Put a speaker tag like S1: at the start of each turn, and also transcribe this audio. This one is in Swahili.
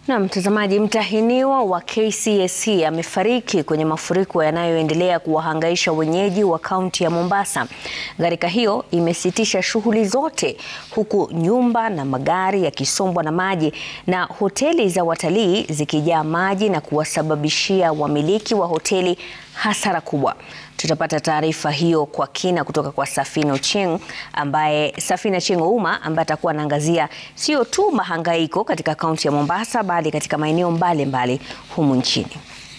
S1: Na mtazamaji, mtahiniwa wa KCSE amefariki kwenye mafuriko yanayoendelea kuwahangaisha wenyeji wa kaunti ya Mombasa. Gharika hiyo imesitisha shughuli zote, huku nyumba na magari yakisombwa na maji na hoteli za watalii zikijaa maji na kuwasababishia wamiliki wa hoteli hasara kubwa. Tutapata taarifa hiyo kwa kina kutoka kwa Safina Ochieng Ouma ambaye atakuwa anaangazia sio tu mahangaiko katika kaunti ya Mombasa bali katika maeneo mbalimbali humu nchini.